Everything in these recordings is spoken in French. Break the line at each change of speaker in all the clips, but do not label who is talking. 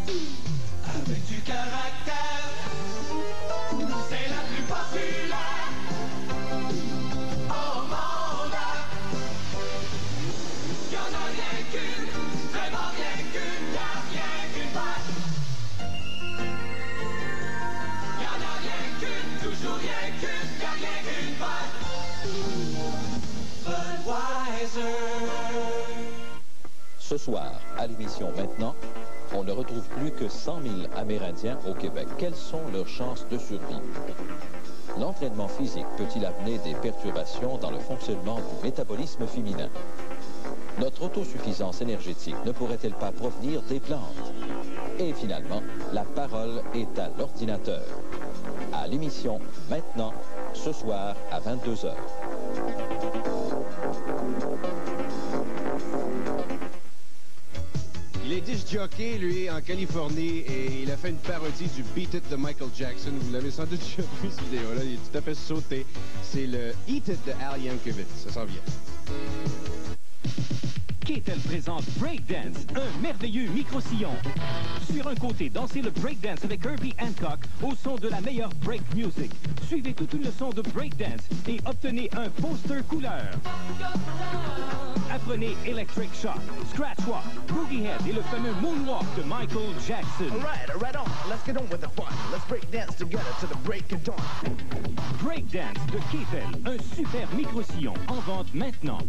Avec du caractère, c'est la plus populaire au monde. Y'en a rien qu'une, vraiment rien qu'une, y'a rien qu'une patte. Y'en a rien qu'une, toujours rien qu'une, y'a rien qu'une patte. Budweiser.
Ce soir, à l'émission Maintenant, on ne retrouve plus que 100 000 Amérindiens au Québec. Quelles sont leurs chances de survie? L'entraînement physique peut-il amener des perturbations dans le fonctionnement du métabolisme féminin? Notre autosuffisance énergétique ne pourrait-elle pas provenir des plantes? Et finalement, la parole est à l'ordinateur. À l'émission Maintenant, ce soir à 22h.
Il est disc jockey, lui, en Californie, et il a fait une parodie du Beat It de Michael Jackson. Vous l'avez sans doute déjà vu, cette vidéo-là. Il est tout à fait sauté. C'est le Eat It de Al Yankovic. Ça s'en vient.
K-tel présente Breakdance, un merveilleux micro-sillon. Sur un côté, dansez le breakdance avec Herbie Hancock au son de la meilleure break music. Suivez toute une leçon de breakdance et obtenez un poster couleur. Apprenez Electric Shock, Scratch Walk, Boogie Head et le fameux Moonwalk de Michael Jackson.
All right on. Let's get on with the fun. Let's break dance together to the break of dawn.
Breakdance de K-tel, un super micro-sillon en vente maintenant.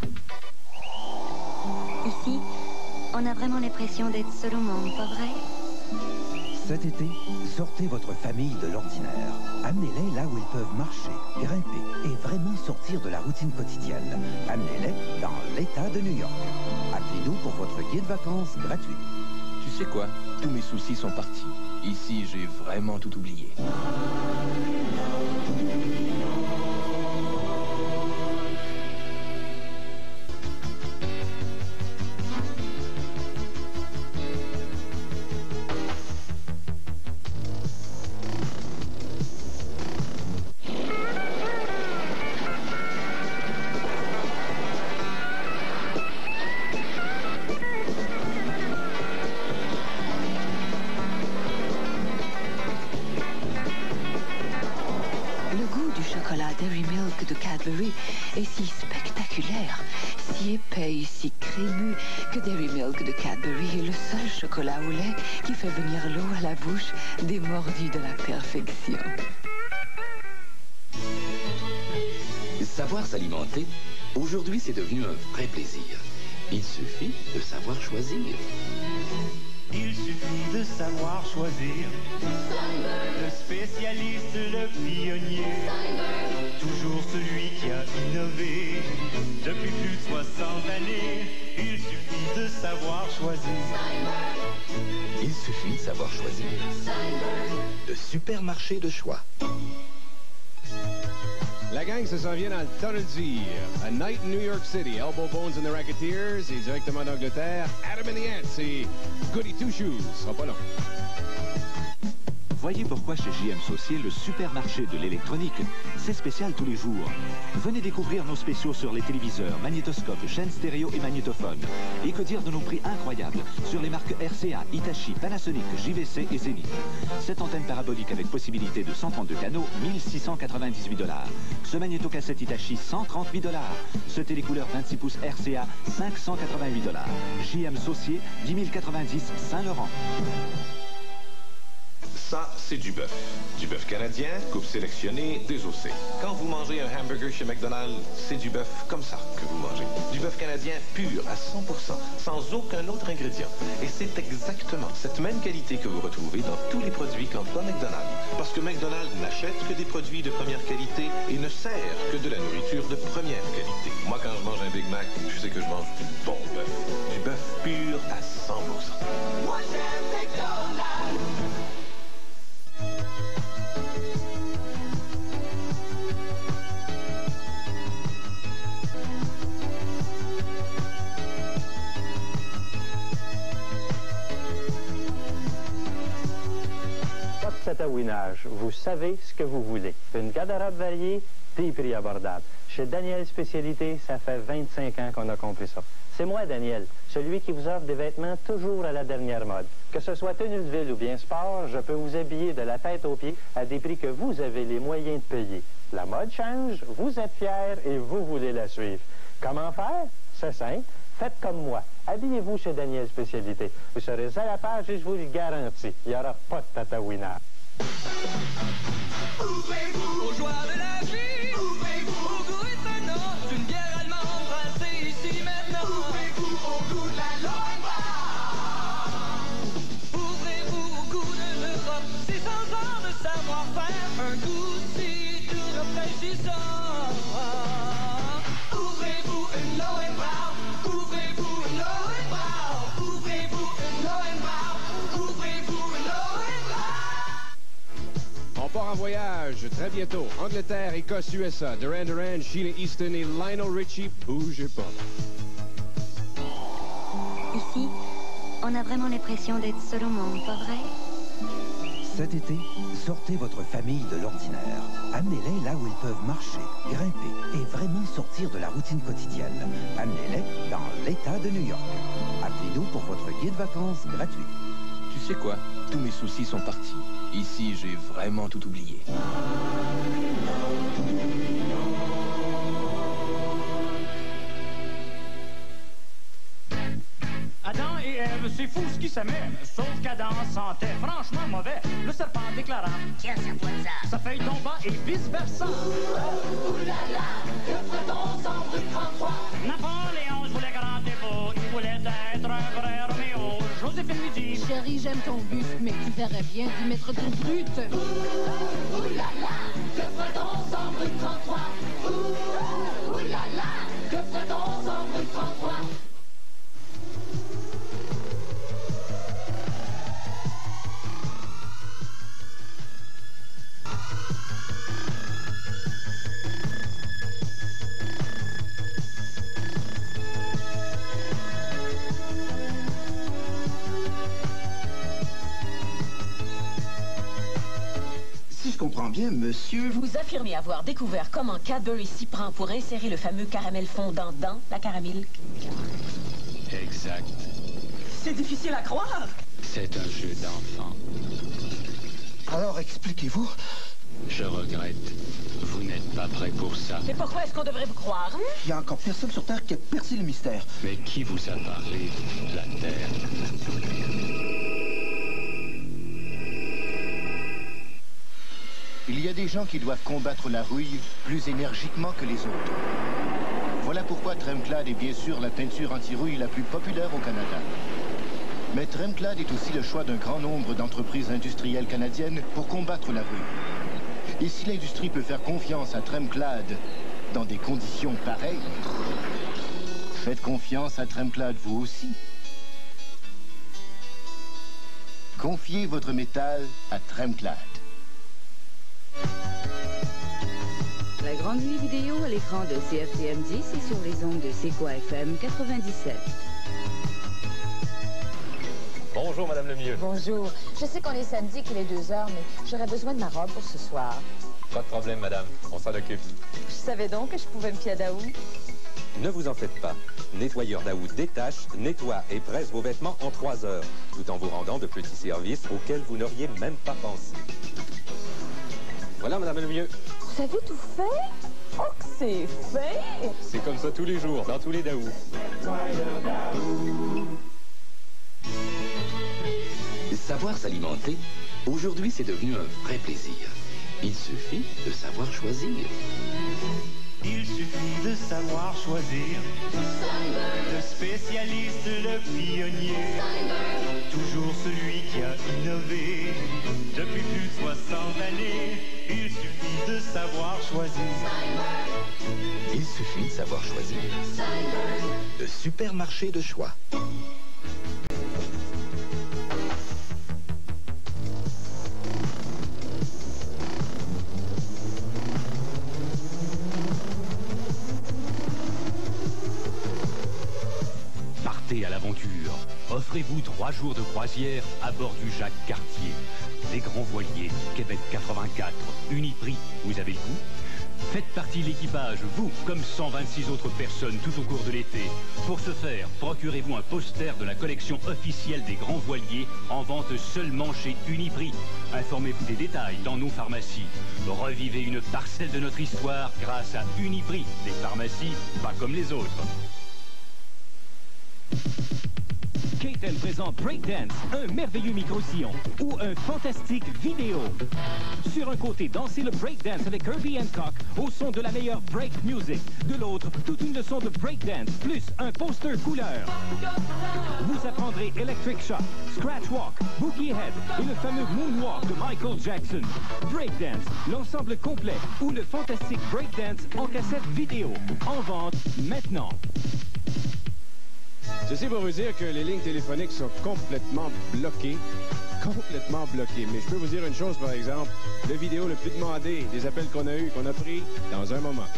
Ici, on a vraiment l'impression d'être seul au monde, pas vrai?
Cet été, sortez votre famille de l'ordinaire. Amenez-les là où ils peuvent marcher, grimper et vraiment sortir de la routine quotidienne. Amenez-les dans l'État de New York. Appelez-nous pour votre guide vacances gratuit.
Tu sais quoi? Tous mes soucis sont partis. Ici, j'ai vraiment tout oublié.
De Cadbury est si spectaculaire, si épais et si crémeux que Dairy Milk de Cadbury est le seul chocolat au lait qui fait venir l'eau à la bouche des mordus de la perfection.
Savoir s'alimenter, aujourd'hui c'est devenu un vrai plaisir. Il suffit de savoir choisir.
Il suffit de savoir choisir. Le spécialiste, le pionnier. Toujours celui qui a innové. Depuis plus de 60 années. Il suffit de savoir choisir.
Il suffit de savoir choisir. Le supermarché de choix.
La gang, ça s'en vient dans le Tunnel Deer. A Night in New York City. Elbow Bones and the Racketeers. Et directement d'Angleterre, Adam and the Ants et Goody Two Shoes. Ça sera pas long.
Voyez pourquoi chez JM Saucier, le supermarché de l'électronique, c'est spécial tous les jours. Venez découvrir nos spéciaux sur les téléviseurs, magnétoscopes, chaînes stéréo et magnétophones. Et que dire de nos prix incroyables sur les marques RCA, Hitachi, Panasonic, JVC et Zenith. Cette antenne parabolique avec possibilité de 132 canaux, 1698 $. Ce magnétocassette Hitachi, 138 $. Ce télécouleur 26 pouces RCA, 588 $. JM Saucier, 10 090 Saint-Laurent.
Ça, c'est du bœuf. Du bœuf canadien, coupe sélectionnée, désossée. Quand vous mangez un hamburger chez McDonald's, c'est du bœuf comme ça que vous mangez. Du bœuf canadien pur à 100%, sans aucun autre ingrédient. Et c'est exactement cette même qualité que vous retrouvez dans tous les produits qu'emploie McDonald's. Parce que McDonald's n'achète que des produits de première qualité et ne sert que de la nourriture de première qualité. Moi, quand je mange un Big Mac, je sais que je mange du bon bœuf. Du bœuf pur à 100%.
Moi, j'aime McDonald's.
Tatouinage, vous savez ce que vous voulez. Une garde-robe variée, des prix abordables. Chez Daniel Spécialité, ça fait 25 ans qu'on a compris ça. C'est moi, Daniel, celui qui vous offre des vêtements toujours à la dernière mode. Que ce soit tenue de ville ou bien sport, je peux vous habiller de la tête aux pieds à des prix que vous avez les moyens de payer. La mode change, vous êtes fiers et vous voulez la suivre. Comment faire? C'est simple. Faites comme moi. Habillez-vous chez Daniel Spécialité. Vous serez à la page et je vous le garantis. Il n'y aura pas de tatouinage.
Ouvrez-vous aux joies de la vie. Ouvrez-vous au goût étonnant d'une bière allemande brassée ici maintenant. Ouvrez-vous au goût de la Lombard. Ouvrez-vous au goût de l'Europe. 600 ans de savoir-faire. Un goût si tout rafraîchissant. Ouvrez-vous une Lombard. Ouvrez-vous une Lombard. Ouvrez-vous une Lombard. Ouvrez-vous une Lombard.
On part en voyage très bientôt. Angleterre, Écosse, USA. Duran Duran, Sheila Easton et Lionel Richie. Bougez pas.
Ici, on a vraiment l'impression d'être seul au monde, pas vrai?
Cet été, sortez votre famille de l'ordinaire. Amenez-les là où ils peuvent marcher, grimper et vraiment sortir de la routine quotidienne. Amenez-les dans l'État de New York. Appelez-nous pour votre guide vacances gratuit.
Tu sais quoi? Tous mes soucis sont partis. Ici, j'ai vraiment tout oublié.
Adam et Ève, c'est fou ce qui s'amène. Sauf qu'Adam sentait franchement mauvais. Le serpent déclarant: tiens, ça pointe ça. Sa feuille tomba et vice-versa. Oulala, que ferait-on sans bruit 33? Napoléon voulait grand dépôt. Il voulait être un vrai Roméo. Joséphine lui dit:
chérie, j'aime ton buste, mais tu verrais bien d'y mettre tout brut.
Oulala, que ferait-on sans bruit 33? Oulala, que ferait-on sans bruit 33?
Si je comprends bien, monsieur...
Vous affirmez avoir découvert comment Cadbury s'y prend pour insérer le fameux caramel fondant dans la caramel.
Exact.
C'est difficile à croire.
C'est un jeu d'enfant.
Alors expliquez-vous.
Je regrette. Vous n'êtes pas prêt pour ça.
Mais pourquoi est-ce qu'on devrait vous croire?
Il y a encore personne sur Terre qui a percé le mystère.
Mais qui vous a parlé de la Terre?
Il y a des gens qui doivent combattre la rouille plus énergiquement que les autres. Voilà pourquoi Tremclad est bien sûr la teinture anti-rouille la plus populaire au Canada. Mais Tremclad est aussi le choix d'un grand nombre d'entreprises industrielles canadiennes pour combattre la rouille. Et si l'industrie peut faire confiance à Tremclad dans des conditions pareilles, faites confiance à Tremclad vous aussi. Confiez votre métal à Tremclad.
La grande nuit vidéo à l'écran de CFTM 10 et sur les ondes de C'est quoi FM 97.
Bonjour, Madame Lemieux.
Bonjour. Je sais qu'on est samedi, qu'il est 2h, mais j'aurais besoin de ma robe pour ce soir.
Pas de problème, madame. On s'en occupe.
Je savais donc que je pouvais me fier à Daoud.
Ne vous en faites pas. Nettoyeur Daoud détache, nettoie et presse vos vêtements en 3 heures, tout en vous rendant de petits services auxquels vous n'auriez même pas pensé. Voilà, Madame Lemieux.
Vous avez tout fait? Oh, que c'est fait!
C'est comme ça tous les jours, dans tous les Daoud.
Savoir s'alimenter, aujourd'hui c'est devenu un vrai plaisir. Il suffit de savoir choisir.
Il suffit de savoir choisir. Le spécialiste, le pionnier. Toujours celui qui a innové. Depuis plus de 60 années, il suffit de savoir choisir.
Il suffit de savoir choisir. Le supermarché de choix.
Partez à l'aventure. Offrez-vous 3 jours de croisière à bord du Jacques Cartier. Des grands voiliers, Québec 84, Uniprix, vous avez le goût? Faites partie de l'équipage, vous, comme 126 autres personnes tout au cours de l'été. Pour ce faire, procurez-vous un poster de la collection officielle des grands voiliers en vente seulement chez Uniprix. Informez-vous des détails dans nos pharmacies. Revivez une parcelle de notre histoire grâce à Uniprix, des pharmacies pas comme les autres. K-Tel présente Breakdance, un merveilleux micro-sillon ou un fantastique vidéo. Sur un côté, dansez le breakdance avec Herbie Hancock au son de la meilleure break music. De l'autre, toute une leçon de breakdance plus un poster couleur. Vous apprendrez Electric Shock, Scratch Walk, Boogie Head et le fameux Moonwalk de Michael Jackson. Breakdance, l'ensemble complet ou le fantastique breakdance en cassette vidéo. En vente maintenant.
Ceci pour vous dire que les lignes téléphoniques sont complètement bloquées. Complètement bloquées. Mais je peux vous dire une chose, par exemple. Le vidéo le plus demandé des appels qu'on a eu, qu'on a pris dans un moment.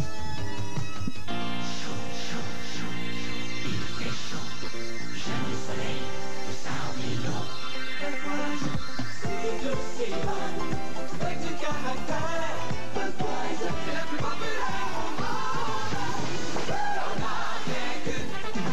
Il fait chaud. J'aime le soleil. Le sable est long. C'est douce, c'est bonne. Avec du caractère. Bonne poison. C'est la plus populaire au monde. On a rien qu'une.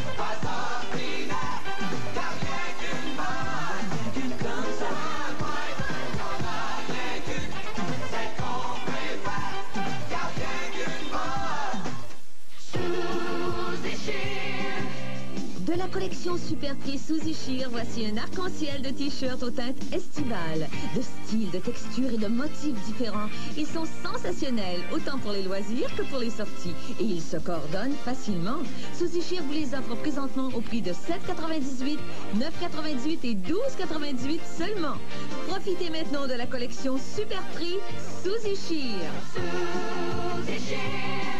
De la collection Super Prix Suzy Shear, voici un arc-en-ciel de t-shirts aux teintes estivales. De styles, de textures et de motifs différents. Ils sont sensationnels, autant pour les loisirs que pour les sorties. Et ils se coordonnent facilement. Suzy Shear vous les offre présentement au prix de 7,98, 9,98 et 12,98 seulement. Profitez maintenant de la collection Super Prix Suzy Shear. Suzy Shear.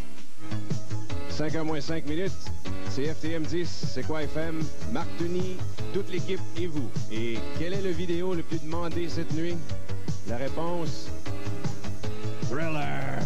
5h moins 5 minutes, c'est FTM 10, c'est quoi FM, Marc Denis, toute l'équipe et vous. Et quel est le vidéo le plus demandé cette nuit? La réponse, Thriller.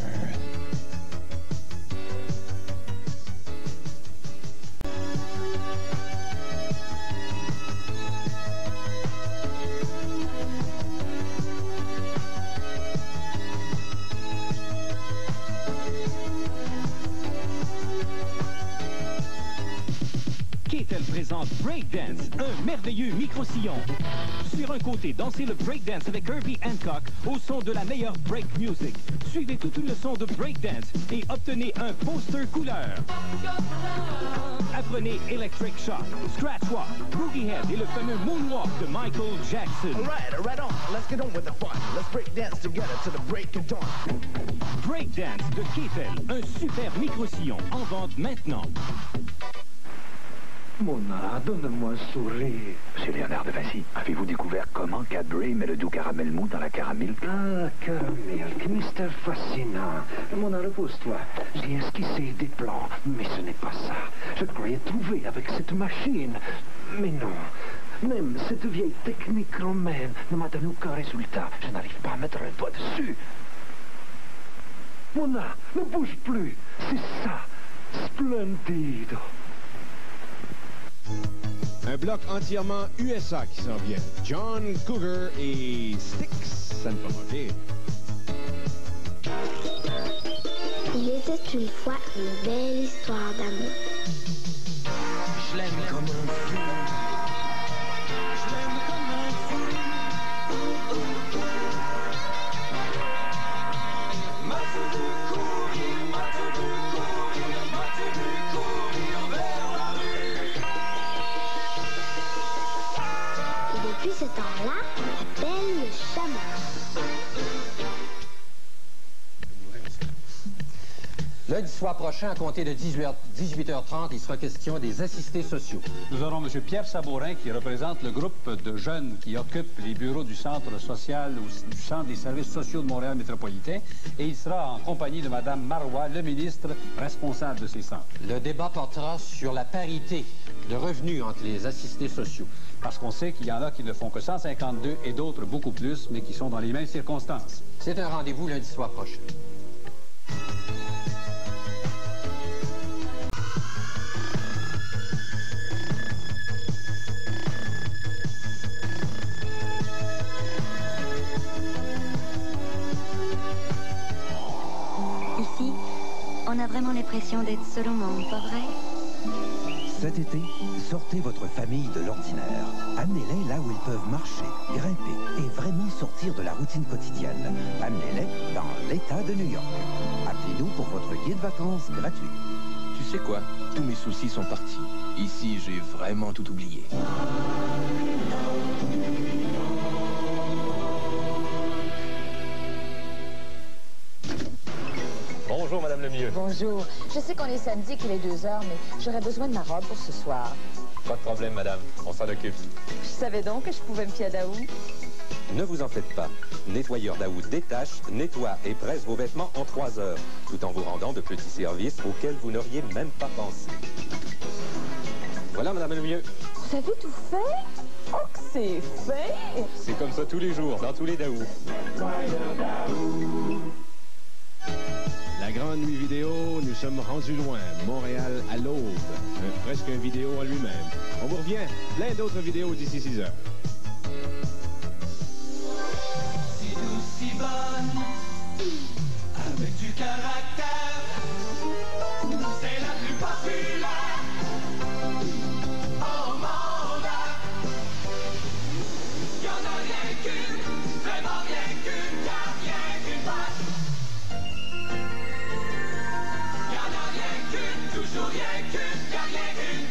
K-Tel présente Breakdance, un merveilleux micro-sillon. Sur un côté, dansez le breakdance avec Herbie Hancock au son de la meilleure break music. Suivez toute une leçon de breakdance et obtenez un poster couleur. Apprenez Electric Shock, Scratch Walk, Boogie Head et le fameux Moonwalk de Michael Jackson.
Right on. Let's get on with the fun. Let's break dance together to the break of dawn.
Breakdance de K-Tel, un super micro-sillon en vente maintenant.
Mona, donne-moi un sourire. Monsieur Léonard de Vinci, avez-vous découvert comment Cadbury met le doux caramel mou dans la caramilk? Ah, caramilk, mystère fascinant. Mona, repose-toi. J'ai esquissé des plans, mais ce n'est pas ça. Je croyais trouver avec cette machine. Mais non. Même cette vieille technique romaine ne m'a donné aucun résultat. Je n'arrive pas à mettre un doigt dessus. Mona, ne bouge plus. C'est ça. Splendide.
Un bloc entièrement USA qui s'en vient. John Cougar et Styx, ça ne peut pas manquer.
Il était une fois une belle histoire d'amour.
Je l'aime comme un fou. Je l'aime comme un fou. M'as-tu vu courir, m'as-tu vu courir, m'as-tu vu courir vers la rue?
Et depuis ce temps-là, on l'appelle le chaman.
Lundi soir prochain, à compter de 18h30, il sera question des assistés sociaux.
Nous aurons M. Pierre Sabourin qui représente le groupe de jeunes qui occupent les bureaux du centre social ou du centre des services sociaux de Montréal métropolitain et il sera en compagnie de Mme Marois, le ministre responsable de ces centres.
Le débat portera sur la parité de revenus entre les assistés sociaux.
Parce qu'on sait qu'il y en a qui ne font que 152 et d'autres beaucoup plus, mais qui sont dans les mêmes circonstances.
C'est un rendez-vous lundi soir prochain.
l'impression d'être seul au monde, pas vrai?
Cet été, sortez votre famille de l'ordinaire. Amenez-les là où ils peuvent marcher, grimper et vraiment sortir de la routine quotidienne. Amenez-les dans l'État de New York. Appelez-nous pour votre guide vacances gratuit.
Tu sais quoi? Tous mes soucis sont partis. Ici, j'ai vraiment tout oublié.
Bonjour, Madame Lemieux.
Bonjour. Je sais qu'on est samedi, qu'il est 2 heures, mais j'aurais besoin de ma robe pour ce soir.
Pas de problème, Madame. On s'en occupe.
Je savais donc que je pouvais me fier à Daou.
Ne vous en faites pas. Nettoyeur Daoud détache, nettoie et presse vos vêtements en 3 heures, tout en vous rendant de petits services auxquels vous n'auriez même pas pensé. Voilà, Madame Lemieux.
Vous avez tout fait? Oh, que c'est fait!
C'est comme ça tous les jours, dans tous les Daou.
La grande nuit vidéo, nous sommes rendus loin. Montréal à l'aube. Presque un vidéo en lui-même. On vous revient. Plein d'autres vidéos d'ici 6 heures.
Si douce, si bonne, avec du caractère, c'est la plus populaire au monde. Y'en a rien qu'une, vraiment rien qu'une, car rien qu'une passe. Y'en a rien qu'une, toujours rien qu'une, car rien qu'une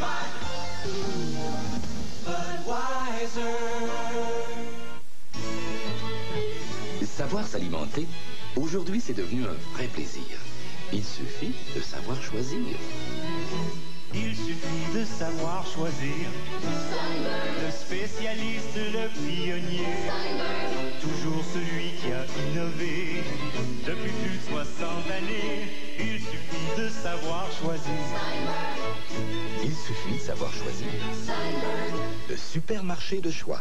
passe. Budweiser.
Savoir s'alimenter, aujourd'hui c'est devenu un vrai plaisir. Il suffit de savoir choisir.
Il suffit de savoir choisir. Le spécialiste, le pionnier. Toujours celui qui a innové. Depuis plus de 60 années, il suffit de savoir choisir.
Il suffit de savoir choisir. Le supermarché de choix.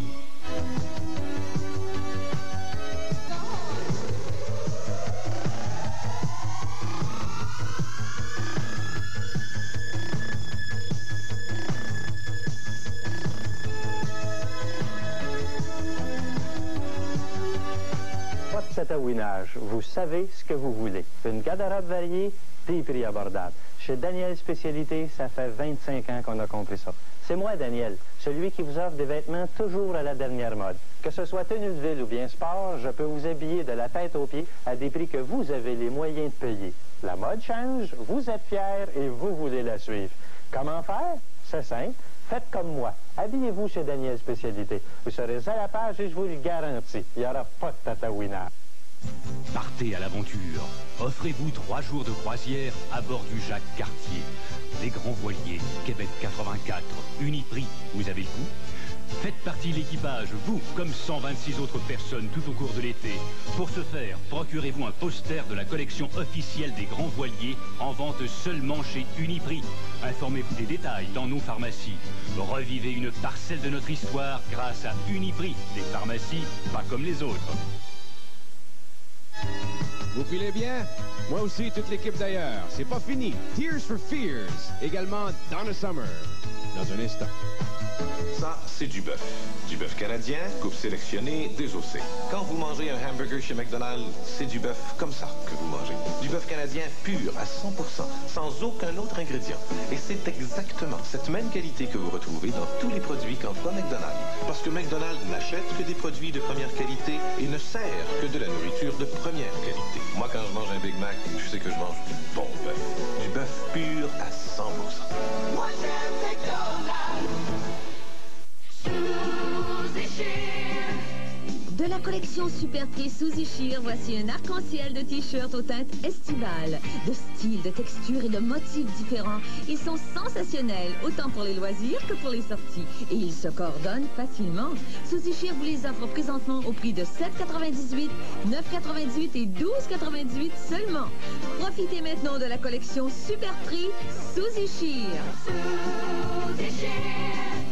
Pas de tatouinage. Vous savez ce que vous voulez. Une garde-robe variée, des prix abordables. Chez Daniel Spécialité, ça fait 25 ans qu'on a compris ça. C'est moi, Daniel, celui qui vous offre des vêtements toujours à la dernière mode. Que ce soit tenue de ville ou bien sport, je peux vous habiller de la tête aux pieds à des prix que vous avez les moyens de payer. La mode change, vous êtes fiers et vous voulez la suivre. Comment faire? C'est simple. Faites comme moi. Habillez-vous chez Daniel Spécialité. Vous serez à la page et je vous le garantis. Il n'y aura pas de tatouinage.
Partez à l'aventure. Offrez-vous 3 jours de croisière à bord du Jacques Cartier. Les grands voiliers, Québec 84, Uniprix, vous avez le coup? Faites partie de l'équipage, vous, comme 126 autres personnes tout au cours de l'été. Pour ce faire, procurez-vous un poster de la collection officielle des grands voiliers en vente seulement chez Uniprix. Informez-vous des détails dans nos pharmacies. Revivez une parcelle de notre histoire grâce à Uniprix, des pharmacies pas comme les autres.
Vous filez bien? Moi aussi, toute l'équipe d'ailleurs. C'est pas fini. Tears for Fears. Également Donna Summer. Dans un instant.
Ça, c'est du bœuf. Du bœuf canadien, coupe sélectionnée, désossé. Quand vous mangez un hamburger chez McDonald's, c'est du bœuf comme ça que vous mangez. Du bœuf canadien pur à 100%, sans aucun autre ingrédient. Et c'est exactement cette même qualité que vous retrouvez dans tous les produits qu'emploie McDonald's. Parce que McDonald's n'achète que des produits de première qualité et ne sert que de la nourriture de première qualité. Moi, quand je mange un Big Mac, je sais que je mange du bon bœuf. Du bœuf pur à 100%.
Moi j'aime McDonald's.
De la collection Super Tri Suzy Shear, voici un arc-en-ciel de t-shirts aux teintes estivales. De styles, de textures et de motifs différents. Ils sont sensationnels, autant pour les loisirs que pour les sorties. Et ils se coordonnent facilement. Suzy Shear vous les offre présentement au prix de 7,98, 9,98 et 12,98 seulement. Profitez maintenant de la collection Super Tri Suzy Shear.
Suzy Shear.